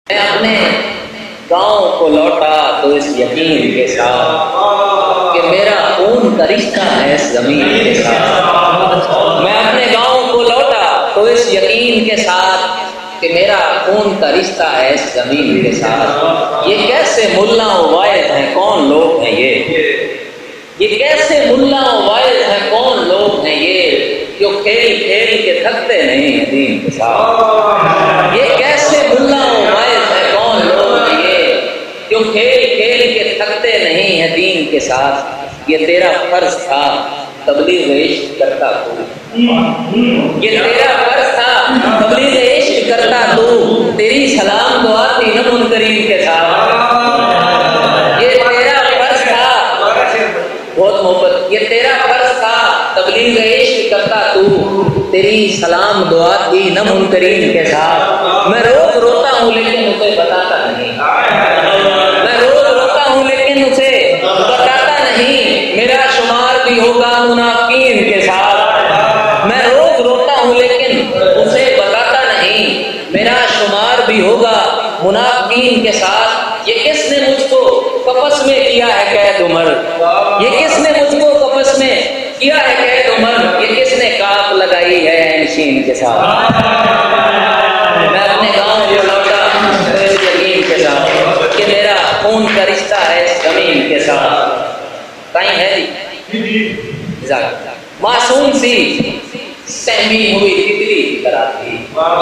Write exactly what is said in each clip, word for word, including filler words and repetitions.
میں اپنے گاؤں کو لوٹا تو اس یقین کے ساتھ کہ میرا خون کا رشتہ ہے اس زمین کے ساتھ۔ میں اپنے گاؤں کو لوٹا تو اس یقین کے ساتھ کہ میرا خون کا رشتہ ہے اس زمین کے ساتھ۔ یہ کیسے ملا و واعظ ہیں، کون لوگ ہیں یہ یہ کیسے ملا و واعظ ہیں، کون لوگ ہیں یہ جو کھیل کھیل کے تھکتے نہیں ہیں دین کے ساتھ۔ یہ کیسے ملا و واعظ ہیں، کون لوگ ہیں یہ جو کھیل کھیل کے تھکتے نہیں ہیں دین کے ساتھ۔ یہ تیرا فرض تھا تبلیغ عشق کرتا تو، یہ تیرا فرض تھا تبلیغ عشق کرتا تو، تیری سلام دعا تھی نہ منکرین کے ساتھ۔ یہ تیرا فرض تھا، بہت محبت، یہ تیرا فرض تھا تبلیغ عشق کرتا تو، تیری سلام دعا تھی نہ منکرین کے ساتھ۔ میں روز روتا ہوں لیکن اسے بتاتا نہیں، میں روز روتا ہوں لیکن اسے بتاتا نہیں، میرا شمار بھی ہوگا منافقین کے ساتھ۔ میں روز روتا ہوں لیکن اسے بتاتا نہیں، میرا شمار بھی ہوگا منافقین کے ساتھ۔ یہ کس نے مجھ کو کفس میں کیا ہے قید عمر، یہ کس نے مجھ کو کفس میں کیا ہے قید عمر، یہ کس نے کاپ لگائی ہے انشین کے ساتھ۔ میں اپنے گاؤں کو لوٹا اس یقین کے ساتھ کہ میرا خون کا رشتہ ہے اس زمین کے ساتھ۔ کہیں ہے جی معصوم سی سہمی ہوئی تتلی کی طرح تھی،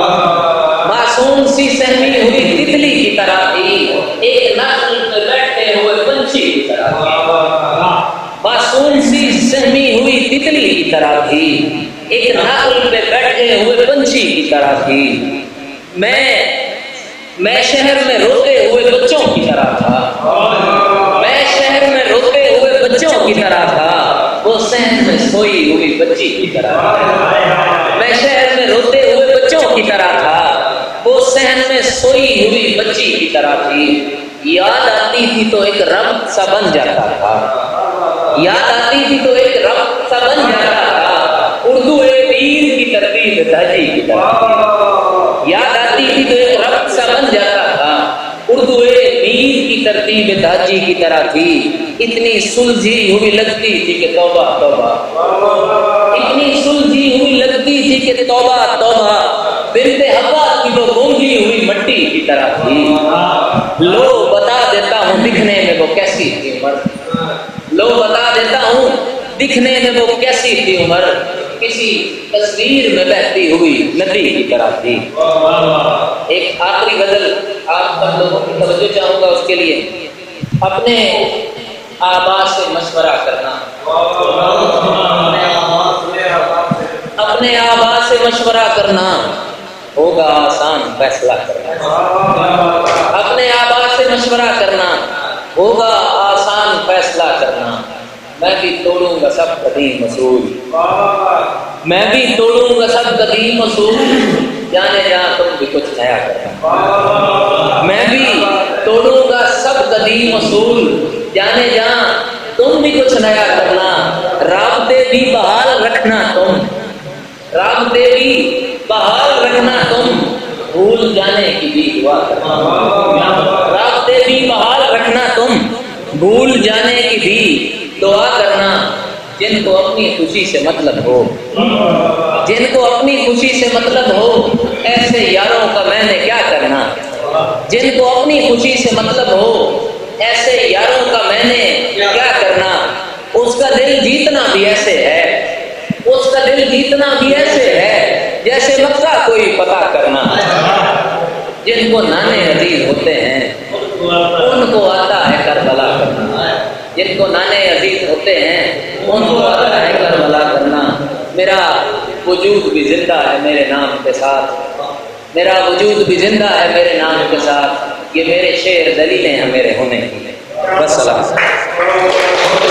معصوم سی سہمی ہوئی تتلی کی طرح تھی، ایک نخل پہ بیٹھے ہوئے پنچھی کی طرح تھی۔ معصوم سی سہمی ہوئی تتلی کی طرح تھی، ایک نخل پہ بیٹھے ہوئے پنچھی کی طرح تھی۔ میں میں شہر میں روتے ہوئے بچوں کی طرح تھا، میں شہر میں روتے ہوئے بچوں کی طرح تھا، وہ صحن میں سوئی ہوئی بچی کی طرح تھا۔ میں شہر میں روتے ہوئے بچوں کی طرح تھا، وہ صحن میں سوئی ہوئی بچی کی طرح تھی۔ یاد آتی تھی تو ایک رب سا بن جاتا تھا، یاد آتی تھی تو ایک رب سا بن جاتا تھا، اردو پیر کی ترتیب دھاجی کی طرح تھی۔ یاد آتی تھی تو ایک رب سا بن جاتا تھا، اردو پیر کی ترتیب دھاجی کی طرح تھی۔ اتنی سلجھی ہوئی لگتی تھی کہ توبہ توبہ، اتنی سلجھی ہوئی لگتی تھی کہ توبہ توبہ، بنت حوا کی وہ گونگی ہوئی مٹی کی طرح تھی۔ لو بتا دیتا ہوں دکھنے میں وہ کیسی تھی عمر، لو بتا دیتا ہوں دکھنے میں وہ کیسی تھی عمر، کسی تصویر میں بہتی ہوئی ندی کی طرح تھی۔ ایک آخری غزل آپ سب لوگوں کی توجہ چاہوں گا، اس کے لیے اپنے آبا سے مشورہ کرنا، اپنے آبا سے مشورہ کرنا ہوگا آسان فیصلہ کرنا، اپنے آبا سے مشورہ کرنا ہوگا آسان فیصلہ کرنا۔ میں بھی توڑوں گا سب قدیم اصول، میں بھی توڑوں گا سب قدیم اصول، جانے جہاں تم بھی کچھ نیا کرنا۔ میں بھی توڑوں گا سب قدیم اصول، جانے جہاں تم بھی کچھ نیا کرنا۔ رابطے بھی بحال رکھنا تم، رابطے بھی بحال رکھنا تم، بھول جانے کی بھی دعا کرنا۔ رابطے بھی بحال رکھنا تم، بھول جانے کی بھی دعا کرنا۔ جن کو اپنی خوشی سے مطلب ہو، جن کو اپنی خوشی سے مطلب ہو، ایسے یاروں کا میں نے کیا کرنا۔ جن کو اپنی خوشی سے مطلب ہو، ایسے یاروں کا میں نے کیا کرنا۔ اس کا دل جیتنا بھی ایسے ہے، اس کا دل جیتنا بھی ایسے ہے جیسے مکہ کوئی پتہ کرنا۔ جن کو نانے عزیز ہوتے ہیں ان کو آتا ہے کربلا کرنا، جن کو نانے عزیز ہوتے ہیں ان کو آتا ہے کربلا کرنا۔ میرا وجود بھی زندہ ہے میرے نام کے ساتھ، میرا وجود بھی زندہ ہے میرے نام کے ساتھ، یہ میرے شعر دلیلیں ہیں میرے ہونے کی۔ بس سلام۔